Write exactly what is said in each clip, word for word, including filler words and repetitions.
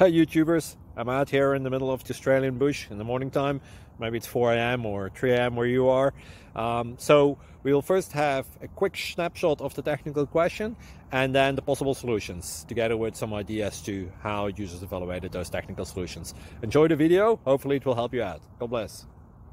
Hi YouTubers, I'm out here in the middle of the Australian bush in the morning time. Maybe it's four A M or three A M where you are. Um, so we'll first have a quick snapshot of the technical question and then the possible solutions, together with some ideas to how users evaluated those technical solutions. Enjoy the video, hopefully it will help you out. God bless.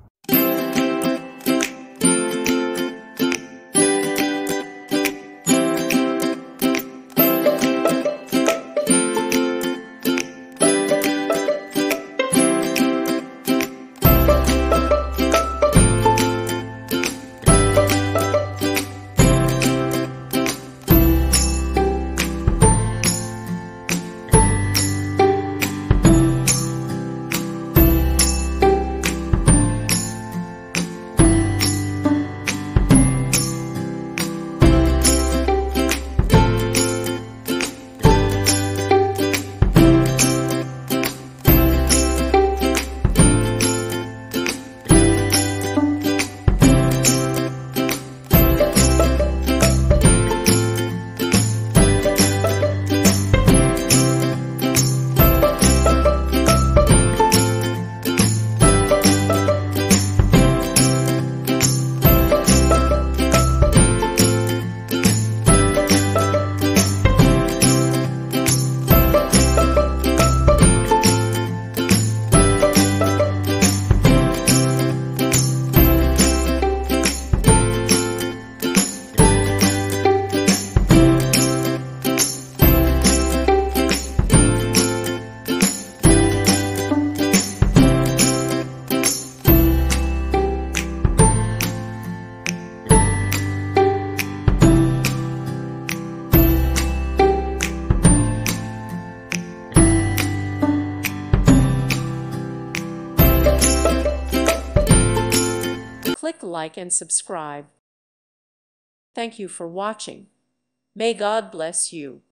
Click like and subscribe. Thank you for watching. May God bless you.